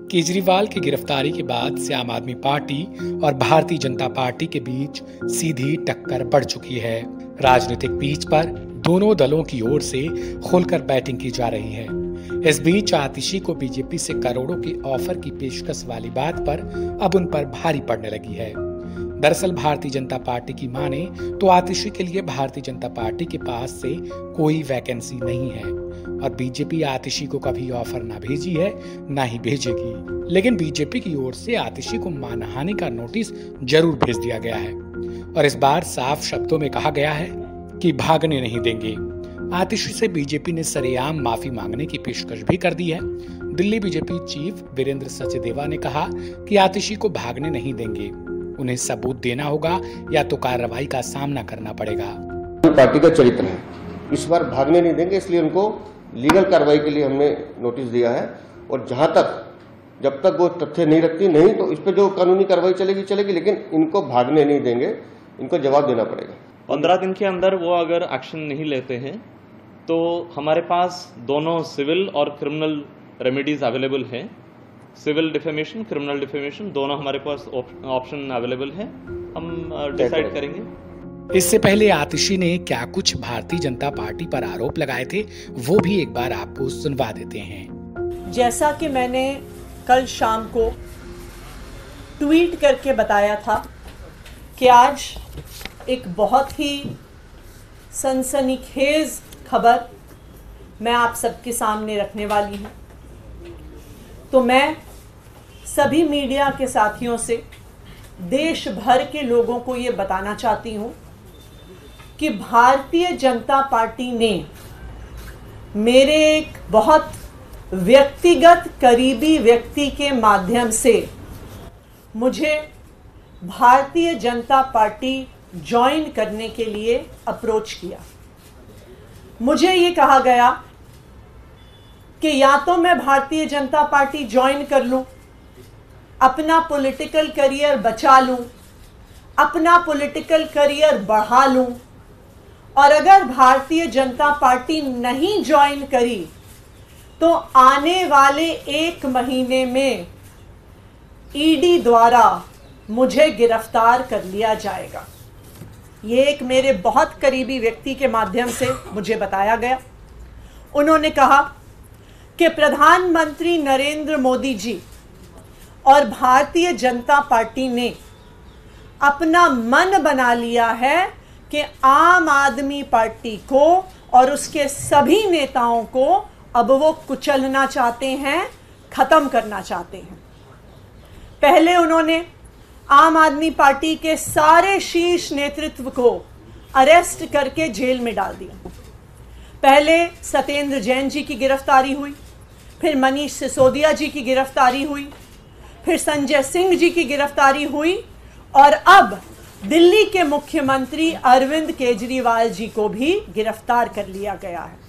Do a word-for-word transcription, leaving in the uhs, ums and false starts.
केजरीवाल की गिरफ्तारी के बाद से आम आदमी पार्टी और भारतीय जनता पार्टी के बीच सीधी टक्कर बढ़ चुकी है। राजनीतिक पिच पर दोनों दलों की ओर से खुलकर बैटिंग की जा रही है। इस बीच आतिशी को बीजेपी से करोड़ों के ऑफर की पेशकश वाली बात पर अब उन पर भारी पड़ने लगी है। दरअसल भारतीय जनता पार्टी की माने तो आतिशी के लिए भारतीय जनता पार्टी के पास से कोई वैकेंसी नहीं है और बीजेपी आतिशी को कभी ऑफर ना भेजी है ना ही भेजेगी। लेकिन बीजेपी की ओर से आतिशी को मानहानि का नोटिस जरूर भेज दिया गया है और इस बार साफ शब्दों में कहा गया है कि भागने नहीं देंगे। आतिशी से बीजेपी ने सरेआम माफी मांगने की पेशकश भी कर दी है। दिल्ली बीजेपी चीफ वीरेंद्र सचदेवा ने कहा कि आतिशी को भागने नहीं देंगे, उन्हें सबूत देना होगा या तो कार्रवाई का सामना करना पड़ेगा। पार्टी का चरित्र है, इस बार भागने नहीं देंगे, इसलिए उनको लीगल कार्रवाई के लिए हमने नोटिस दिया है और जहां तक जब तक वो तथ्य नहीं रखती नहीं तो इस पर जो कानूनी कार्रवाई चलेगी चलेगी, लेकिन इनको भागने नहीं देंगे, इनको जवाब देना पड़ेगा। पंद्रह दिन के अंदर वो अगर एक्शन नहीं लेते हैं तो हमारे पास दोनों सिविल और क्रिमिनल रेमेडीज अवेलेबल हैं। सिविल डिफेमेशन, क्रिमिनल डिफेमेशन दोनों हमारे पास ऑप्शन अवेलेबल है, हम डिसाइड करेंगे। इससे पहले आतिशी ने क्या कुछ भारतीय जनता पार्टी पर आरोप लगाए थे वो भी एक बार आपको सुनवा देते हैं। जैसा कि मैंने कल शाम को ट्वीट करके बताया था कि आज एक बहुत ही सनसनीखेज खबर मैं आप सबके सामने रखने वाली हूँ, तो मैं सभी मीडिया के साथियों से, देश भर के लोगों को ये बताना चाहती हूँ कि भारतीय जनता पार्टी ने मेरे एक बहुत व्यक्तिगत करीबी व्यक्ति के माध्यम से मुझे भारतीय जनता पार्टी ज्वाइन करने के लिए अप्रोच किया। मुझे ये कहा गया कि या तो मैं भारतीय जनता पार्टी ज्वाइन कर लूं, अपना पॉलिटिकल करियर बचा लूं, अपना पॉलिटिकल करियर बढ़ा लूं, और अगर भारतीय जनता पार्टी नहीं ज्वाइन करी तो आने वाले एक महीने में ईडी द्वारा मुझे गिरफ्तार कर लिया जाएगा। ये एक मेरे बहुत करीबी व्यक्ति के माध्यम से मुझे बताया गया। उन्होंने कहा कि प्रधानमंत्री नरेंद्र मोदी जी और भारतीय जनता पार्टी ने अपना मन बना लिया है कि आम आदमी पार्टी को और उसके सभी नेताओं को अब वो कुचलना चाहते हैं, खत्म करना चाहते हैं। पहले उन्होंने आम आदमी पार्टी के सारे शीर्ष नेतृत्व को अरेस्ट करके जेल में डाल दिया। पहले सत्येंद्र जैन जी की गिरफ्तारी हुई, फिर मनीष सिसोदिया जी की गिरफ्तारी हुई, फिर संजय सिंह जी की गिरफ्तारी हुई और अब दिल्ली के मुख्यमंत्री अरविंद केजरीवाल जी को भी गिरफ्तार कर लिया गया है।